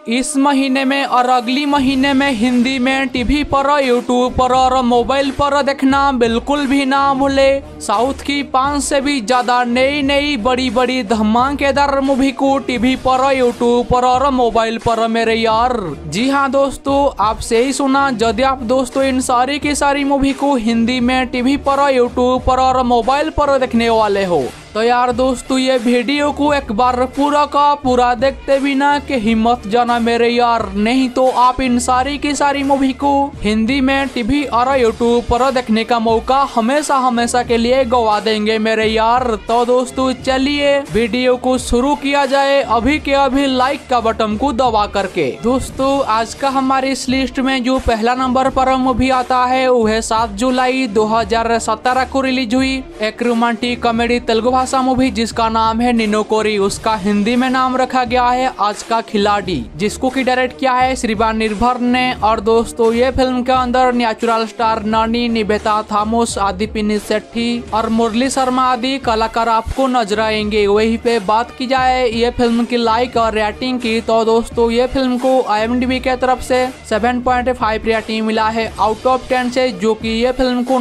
इस महीने में और अगली महीने में हिंदी में टीवी पर, यूट्यूब पर और मोबाइल पर देखना बिल्कुल भी ना भूले। साउथ की 5 से भी ज्यादा नई बड़ी बड़ी धमाकेदार मूवी को टीवी पर, यूट्यूब पर और मोबाइल पर मेरे यार। जी हाँ दोस्तों, आपसे ही सुना। यदि आप दोस्तों इन सारी की सारी मूवी को हिंदी में टीवी पर, यूट्यूब पर और मोबाइल पर देखने वाले हो तो यार दोस्तों ये वीडियो को एक बार पूरा का पूरा देखते बिना कि हिम्मत जाना मेरे यार, नहीं तो आप इन सारी की सारी मूवी को हिंदी में टीवी और यूट्यूब पर देखने का मौका हमेशा के लिए गवा देंगे मेरे यार। तो दोस्तों चलिए वीडियो को शुरू किया जाए अभी के अभी लाइक का बटन को दबा करके। दोस्तों आज का हमारी इस लिस्ट में जो पहला नंबर पर मूवी आता है वह 7 जुलाई 2017 को रिलीज हुई एक रोमांटिक कॉमेडी तेलुगु भाषा मूवी जिसका नाम है निन्नो कोरी। उसका हिंदी में नाम रखा गया है आज का खिलाड़ी, जिसको की डायरेक्ट किया है श्रीवान निर्भर ने। और दोस्तों ये फिल्म के अंदर नेचुरल स्टार नानी, निवेता थामस, आदिपिनी सेठी और मुरली शर्मा आदि कलाकार आपको नजर आएंगे। वहीं पे बात की जाए ये फिल्म की लाइक और रेटिंग की तो दोस्तों ये फिल्म को IMDb के तरफ से 7.5 रेटिंग मिला है आउट ऑफ 10 से, जो कि ये फिल्म को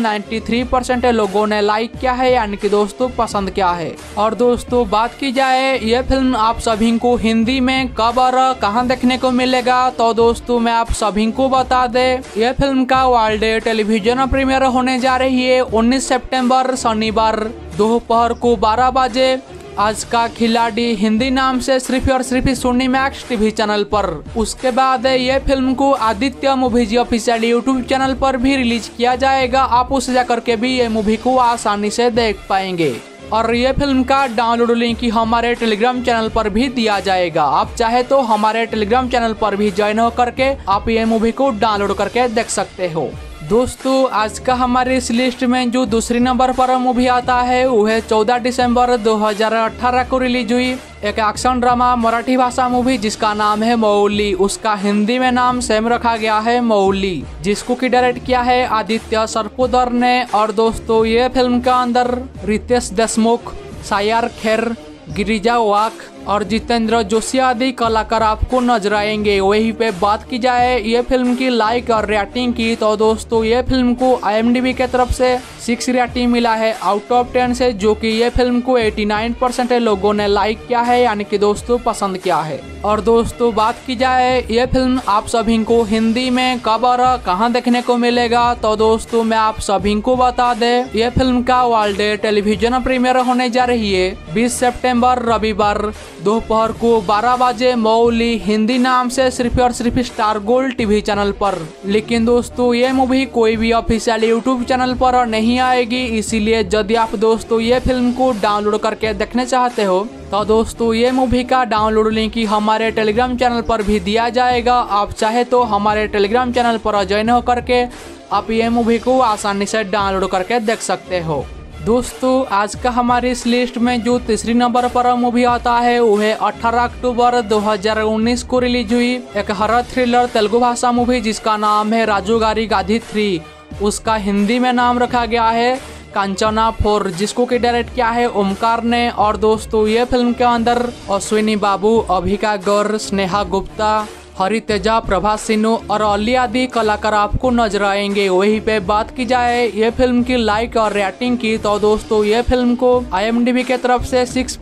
93% लोगों ने लाइक किया है, यानी कि दोस्तों पसंद किया है। और दोस्तों बात की जाए ये फिल्म आप सभी को हिंदी में कब और कहां देखने को मिलेगा तो दोस्तों मैं आप सभी को बता दे ये फिल्म का वर्ल्ड डे टेलीविजन प्रीमियर होने जा रही है 19 सितंबर शनिवार दोपहर को 12 बजे। आज का खिलाड़ी हिंदी नाम से सिर्फ और सिर्फ सोनी मैक्स टीवी चैनल पर। उसके बाद ये फिल्म को Aditya movies official YouTube channel पर भी रिलीज किया जाएगा। आप उसे जाकर के भी ये मूवी को आसानी से देख पाएंगे। और ये फिल्म का डाउनलोड लिंक हमारे टेलीग्राम चैनल पर भी दिया जाएगा। आप चाहे तो हमारे टेलीग्राम चैनल पर भी ज्वाइन हो करके आप ये मूवी को डाउनलोड करके देख सकते हो। दोस्तों आज का हमारे इस लिस्ट में जो दूसरी नंबर पर मूवी आता है वह 14 दिसंबर 2018 को रिलीज हुई एक एक्शन ड्रामा मराठी भाषा मूवी जिसका नाम है मौली। उसका हिंदी में नाम सेम रखा गया है मौली, जिसको की डायरेक्ट किया है आदित्य सरपोदर ने। और दोस्तों ये फिल्म के अंदर रितेश देशमुख, सायर खेर, गिरिजा वाक और जितेंद्र जोशी आदि कलाकार आपको नजर आएंगे। वहीं पे बात की जाए ये फिल्म की लाइक और रेटिंग की तो दोस्तों ये फिल्म को IMDb के तरफ से 6 रेटिंग मिला है आउट ऑफ 10 से, जो कि ये फिल्म को 89% लोगों ने लाइक किया है, यानी कि दोस्तों पसंद किया है। और दोस्तों बात की जाए ये फिल्म आप सभी को हिंदी में कब और कहां देखने को मिलेगा तो दोस्तों मैं आप सभी को बता दे ये फिल्म का वर्ल्ड डे टेलीविजन प्रीमियर होने जा रही है 20 सितंबर रविवार दोपहर को 12 बजे मौली हिंदी नाम से सिर्फ और सिर्फ स्टार गोल्ड टीवी चैनल पर। लेकिन दोस्तों ये मूवी कोई भी ऑफिशियल यूट्यूब चैनल पर नहीं आएगी, इसीलिए यदि आप दोस्तों ये फिल्म को डाउनलोड करके देखने चाहते हो तो दोस्तों ये मूवी का डाउनलोड लिंक हमारे टेलीग्राम चैनल पर भी दिया जाएगा। आप चाहे तो हमारे टेलीग्राम चैनल पर ज्वाइन हो करके आप ये मूवी को आसानी से डाउनलोड करके देख सकते हो। दोस्तों आज का हमारी इस लिस्ट में जो तीसरी नंबर पर मूवी आता है वह 18 अक्टूबर 2019 को रिलीज हुई एक हॉरर थ्रिलर तेलुगु भाषा मूवी जिसका नाम है राजूगारी गाधी 3। उसका हिंदी में नाम रखा गया है कांचना 4, जिसको की डायरेक्ट किया है ओमकार ने। और दोस्तों ये फिल्म के अंदर अश्विनी बाबू, अभिका गौर, स्नेहा गुप्ता, हरि तेजा, प्रभास सिन्नू और अली आदि कलाकार आपको नजर आएंगे। वहीं पे बात की जाए ये फिल्म की लाइक और रेटिंग की तो दोस्तों ये फिल्म को IMDb के तरफ से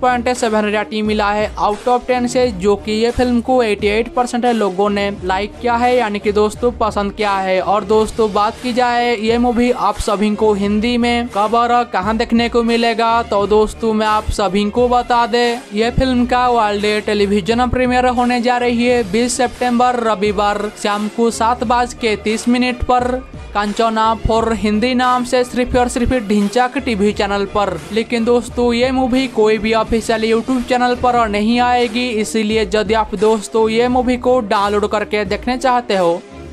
6.7 रेटिंग मिला है आउट ऑफ 10 से, जो कि ये फिल्म को 88% लोगों ने लाइक किया है, यानी कि दोस्तों पसंद किया है। और दोस्तों बात की जाए ये मूवी आप सभी को हिंदी में कब और कहां देखने को मिलेगा तो दोस्तों मैं आप सभी को बता दे ये फिल्म का वर्ल्ड डे टेलीविजन प्रीमियर होने जा रही है 20 सितंबर रविवार शाम को 7:30 पर कांचना 4 हिंदी नाम से सिर्फ और सिर्फ ढिंचाक टीवी चैनल पर। लेकिन दोस्तों ये मूवी कोई भी ऑफिशियल यूट्यूब चैनल पर नहीं आएगी, इसीलिए यदि आप दोस्तों ये मूवी को डाउनलोड करके देखने चाहते हो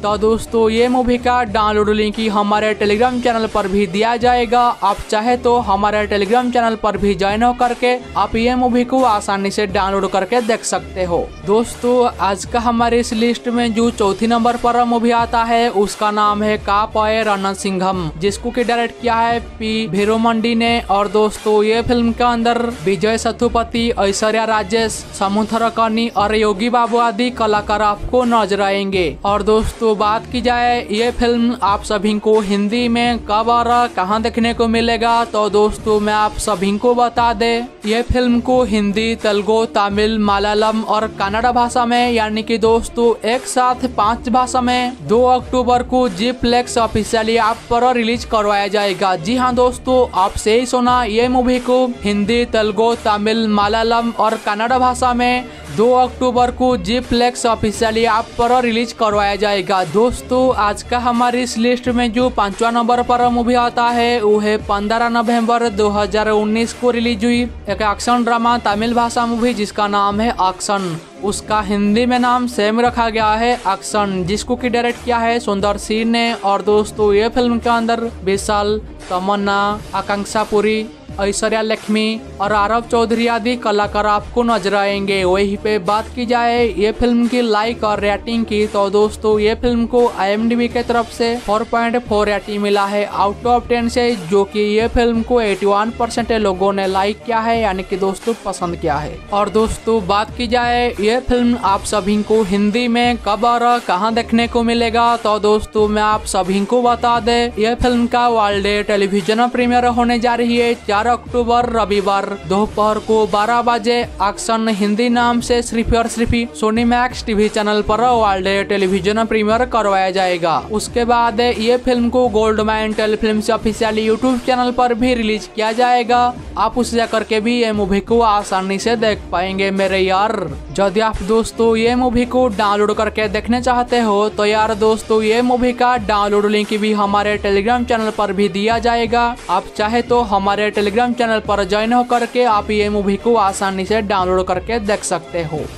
तो दोस्तों ये मूवी का डाउनलोड लिंक ही हमारे टेलीग्राम चैनल पर भी दिया जाएगा। आप चाहे तो हमारे टेलीग्राम चैनल पर भी ज्वाइन हो करके आप ये मूवी को आसानी से डाउनलोड करके देख सकते हो। दोस्तों आज का हमारे इस लिस्ट में जो चौथी नंबर पर मूवी आता है उसका नाम है कापोए रणसिंघम, जिसको की डायरेक्ट किया है पी वीरुमंडी ने। और दोस्तों ये फिल्म के अंदर विजय सेतुपति, ऐश्वर्या राजेश, समुथरकनी और योगी बाबू आदि कलाकार आपको नजर आएंगे। और दोस्तों बात की जाए ये फिल्म आप सभी को हिंदी में कब और कहां देखने को मिलेगा, तो दोस्तों मैं आप सभी को बता दे ये फिल्म को हिंदी, तेलुगु, तमिल, मलयालम और कन्नड़ भाषा में यानी कि दोस्तों एक साथ 5 भाषा में 2 अक्टूबर को जी प्लेक्स ऑफिशियली ऐप पर रिलीज करवाया जाएगा। जी हाँ दोस्तों आप सही सुना, ये मूवी को हिंदी, तेलुगु, तमिल, मलयालम और कन्नड़ भाषा में 2 अक्टूबर को जी प्लेक्स ऑफिशियली ऐप पर रिलीज करवाया जाएगा। दोस्तों आज का हमारी इस लिस्ट में जो 5वां नंबर पर मूवी आता है वो है 15 नवंबर 2019 को रिलीज हुई एक एक्शन ड्रामा तमिल भाषा मूवी जिसका नाम है एक्शन। उसका हिंदी में नाम सेम रखा गया है एक्शन, जिसको की डायरेक्ट किया है सुंदर सी ने। और दोस्तों ये फिल्म के अंदर विशाल, तमन्ना, आकांक्षा पुरी, ऐश्वर्या लक्ष्मी और आरव चौधरी आदि कलाकार आपको नजर आएंगे। वहीं पे बात की जाए ये फिल्म की लाइक और रेटिंग की, तो दोस्तों ये फिल्म को IMDb के तरफ से 4.4 रेटिंग मिला है आउट ऑफ 10 से, जो कि ये फिल्म को 81% लोगों ने लाइक किया है यानी कि दोस्तों पसंद किया है। और दोस्तों बात की जाए ये फिल्म आप सभी को हिंदी में कब और कहां देखने को मिलेगा, तो दोस्तों मैं आप सभी को बता दे ये फिल्म का वर्ल्ड डे टेलीविजन प्रीमियर होने जा रही है 4 अक्टूबर रविवार दोपहर को 12 बजे। एक्शन हिंदी नाम से सिर्फ और सिर्फ सोनी मैक्स टीवी चैनल पर वर्ल्ड डे टेलीविजन प्रीमियर करवाया जाएगा। उसके बाद ये फिल्म को गोल्ड माइन टेलीफिल्म से ऑफिशियल यूट्यूब चैनल पर भी रिलीज किया जाएगा। आप उसे जाकर के भी ये मूवी को आसानी से देख पाएंगे मेरे यार। यदि आप दोस्तों ये मूवी को डाउनलोड करके देखने चाहते हो तो यार दोस्तों ये मूवी का डाउनलोड लिंक भी हमारे टेलीग्राम चैनल पर भी दिया जाएगा। आप चाहे तो हमारे टेलीग्राम चैनल पर ज्वाइन हो करके आप ये मूवी को आसानी से डाउनलोड करके देख सकते हो।